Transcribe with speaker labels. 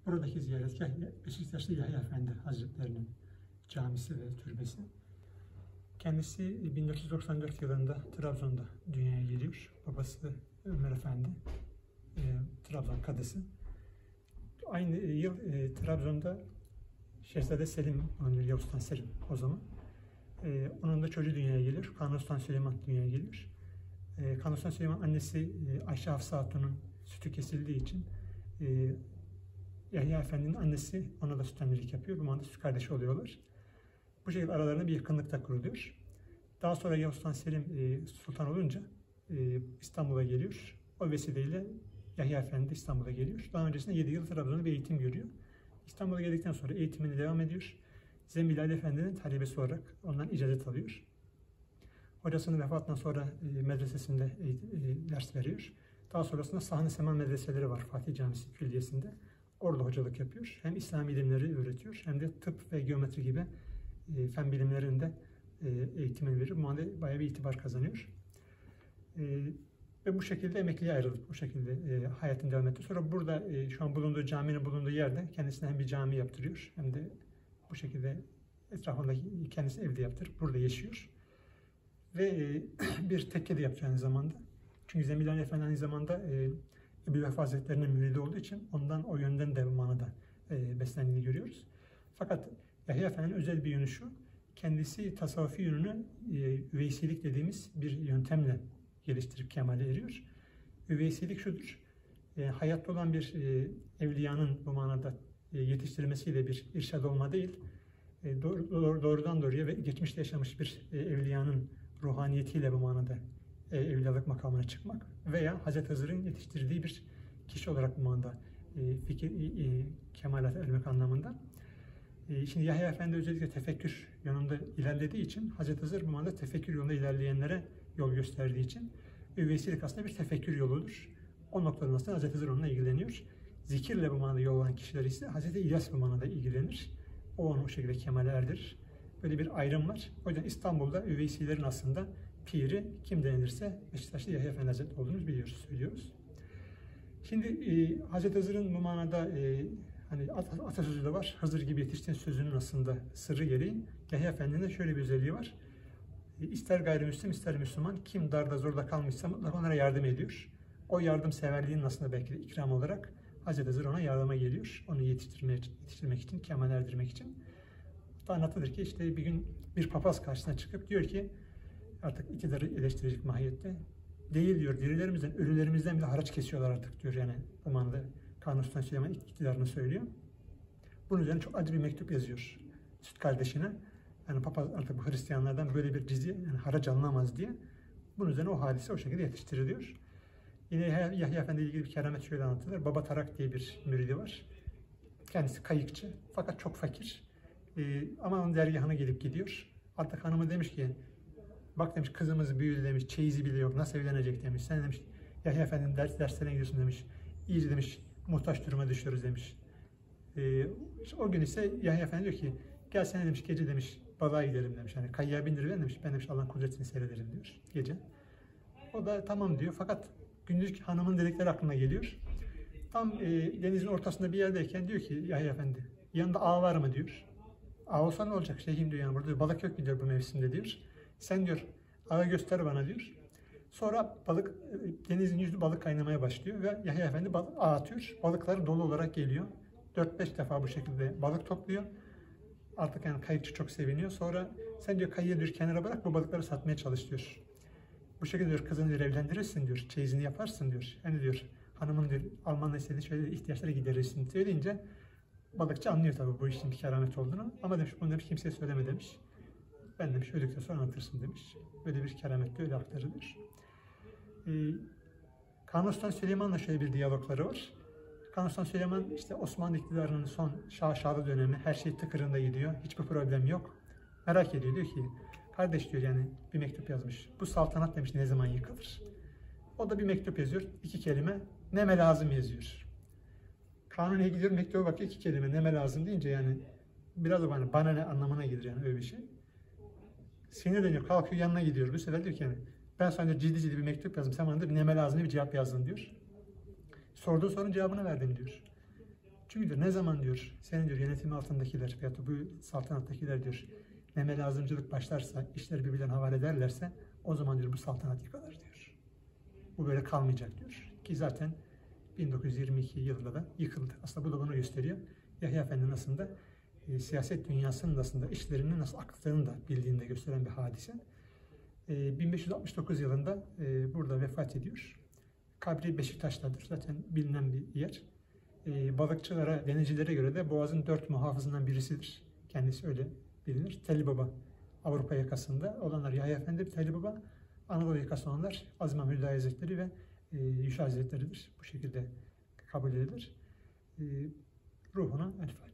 Speaker 1: Buradaki ziyaretgah Beşiktaşlı Yahya Efendi Hazretleri'nin camisi ve türbesi. Kendisi 1994 yılında Trabzon'da dünyaya geliyor. Babası Ömer Efendi, Trabzon kadısı. Aynı yıl Trabzon'da Şehzade Selim, Yavuz Sultan Selim o zaman. Onun da çocuğu dünyaya geliyor. Kanuni Sultan Süleyman dünyaya geliyor. Kanuni Sultan Süleyman annesi Ayşe Hafsa Hatun'un sütü kesildiği için Yahya Efendi'nin annesi ona da süt annelik yapıyor. Bu manada süt kardeşi oluyorlar. Bu şekilde aralarında bir yakınlık da kuruluyor. Daha sonra Yavuz Sultan Selim sultan olunca İstanbul'a geliyor. O vesileyle Yahya Efendi İstanbul'a geliyor. Daha öncesinde 7 yıl Trabzon'da bir eğitim görüyor. İstanbul'a geldikten sonra eğitimini devam ediyor. Zembil Ali Efendi'nin talebesi olarak ondan icazet alıyor. Hocasının vefatından sonra medresesinde ders veriyor. Daha sonrasında Sahne Seman medreseleri var Fatih Camisi Külliyesi'nde. Orada hocalık yapıyor. Hem İslami ilimleri öğretiyor hem de tıp ve geometri gibi fen bilimlerinde eğitimini veriyor. Bu manada bayağı bir itibar kazanıyor. Ve bu şekilde emekliye ayrılıp bu şekilde hayatını devam etti. Sonra burada şu an bulunduğu caminin bulunduğu yerde kendisine hem bir cami yaptırıyor hem de bu şekilde etrafındaki kendisi evde yaptırıp burada yaşıyor. Ve bir tekke de yapıyor aynı zamanda. Çünkü Zembil Ali Efendi aynı zamanda Ebu'l-Vefa Hazretleri'nin müridi olduğu için ondan o yönden de bu manada beslendiğini görüyoruz. Fakat Yahya Efendi'nin özel bir yönü şu, kendisi tasavvufi yönünü üveysilik dediğimiz bir yöntemle geliştirip kemale eriyor. Üveysilik şudur, hayatta olan bir evliyanın bu manada yetiştirilmesiyle bir irşad olma değil, doğrudan doğruya ve geçmişte yaşamış bir evliyanın ruhaniyetiyle bu manada evliyalık makamına çıkmak veya Hazreti Hızır'ın yetiştirdiği bir kişi olarak bu manada kemalat ermek anlamında. Şimdi Yahya Efendi özellikle tefekkür yolunda ilerlediği için Hazreti Hızır bu manada tefekkür yolunda ilerleyenlere yol gösterdiği için üveysilik aslında bir tefekkür yoludur. O noktadan aslında Hazreti Hızır onunla ilgileniyor. Zikirle bu manada yol alan kişiler ise Hazreti İlyas bu manada ilgilenir. O onu o şekilde kemale erdirir. Böyle bir ayrım var. O yüzden İstanbul'da üveysilerin aslında piri kim denilirse Beşiktaşlı Yahya Efendi Hazretleri olduğunu söylüyoruz. Şimdi Hazreti Hızır'ın bu manada hani atasözü de var. Hızır gibi yetiştiğin sözünün aslında sırrı gereği Yahya Efendi'nin de şöyle bir özelliği var. İster gayrimüslim ister Müslüman kim darda zorda kalmışsa mutlaka onlara yardım ediyor. O yardımseverliğinin aslında belki de ikram olarak Hazreti Hızır ona yardıma geliyor. Onu yetiştirmek için, kemal erdirmek için. Hatta anlatılır ki işte bir gün bir papaz karşısına çıkıp diyor ki artık iktidarı eleştirecek mahiyette. Değil diyor, dirilerimizden, ölülerimizden bile haraç kesiyorlar artık diyor yani. Bu manada Kanuni Sultan Süleyman iktidarını söylüyor. Bunun üzerine çok acı bir mektup yazıyor süt kardeşine. Yani papaz artık bu Hristiyanlardan böyle bir cizye, yani haraç alınamaz diye. Bunun üzerine o hadise o şekilde yetiştiriliyor. Yine Yahya Efendi ile ilgili bir keramet şöyle anlatılır. Baba Tarak diye bir müridi var. Kendisi kayıkçı fakat çok fakir. Ama onun dergahına gelip gidiyor. Artık hanımı demiş ki bak demiş kızımız büyüdü demiş, çeyizi bile yok, nasıl evlenecek demiş. Sen demiş Yahya Efendi'nin derslerine gidiyorsun demiş. İyice demiş muhtaç duruma düşüyoruz demiş. O gün ise Yahya Efendi diyor ki gel sen demiş gece demiş balığa gidelim demiş. Yani kayığa bindirir demiş. Ben demiş Allah'ın kudretini seyrederim diyor gece. O da tamam diyor fakat gündüz hanımın dedikleri aklına geliyor. Tam denizin ortasında bir yerdeyken diyor ki Yahya Efendi yanında ağ var mı diyor. Ağ olsa ne olacak şeyhim diyor yani burada balık yok mu diyor bu mevsimde diyor. Sen diyor ağı göster bana diyor. Sonra denizin yüzü balık kaynamaya başlıyor ve Yahya Efendi ağ atıyor. Balıklar dolu olarak geliyor. 4-5 defa bu şekilde balık topluyor. Artık yani kayıkçı çok seviniyor. Sonra sen diyor kayığı diyor kenara bırak bu balıkları satmaya çalış diyor. Bu şekilde diyor kızını diyor, evlendirirsin diyor. Çeyizini yaparsın diyor. Hani diyor hanımın diyor almanla istediği şöyle ihtiyaçları giderirsin söyleyince balıkçı anlıyor tabii bu işin bir keramet olduğunu. Ama demiş bunu demiş kimseye söyleme demiş. Ben demiş öldükten sonra anlatırsın demiş. Böyle bir keramet de öyle aktarılır. Kanuni Sultan Süleyman'la şöyle bir diyalogları var. Kanuni Sultan Süleyman işte Osmanlı iktidarının son şahı dönemi her şey tıkırında gidiyor. Hiçbir problem yok. Merak ediyor diyor ki kardeş diyor yani bir mektup yazmış. Bu saltanat demiş ne zaman yıkılır? O da bir mektup yazıyor. 2 kelime neme lazım yazıyor. Kanuni'ye gidiyor mektuba bakıyor 2 kelime neme lazım deyince yani biraz da bana ne anlamına gelir yani öyle bir şey. Sinirleniyor kalkıyor yanına gidiyor. Bu sefer diyor ki yani ben sana diyor, ciddi bir mektup yazdım. Sen bana da bir neme lazım diye bir cevap yazdın diyor. Sorduğu sorunun cevabını verdim diyor. Çünkü diyor, ne zaman diyor senin diyor yönetimi altındakiler veyahut da bu saltanattakiler diyor meme lazımcılık başlarsa, işleri birbirlerine havale ederlerse o zaman diyor bu saltanat yıkılır diyor. Bu böyle kalmayacak diyor. Ki zaten 1922 yılında da yıkıldı. Aslında bu da bunu gösteriyor. Yahya Efendi'nin aslında siyaset dünyasının aslında işlerinin nasıl aktığını da bildiğini gösteren bir hadise. 1569 yılında burada vefat ediyor. Kabri Beşiktaş'tadır. Zaten bilinen bir yer. Balıkçılara, denizcilere göre de Boğaz'ın 4 muhafızından birisidir. Kendisi öyle bilinir. Telli Baba Avrupa yakasında olanlar Yahya Efendi, Telli Baba, Anadolu yakasında olanlar Aziz Mahmud Hüdayi Hazretleri ve Yuşa Hazretleri'dir. Bu şekilde kabul edilir. Ruhuna el Fatiha.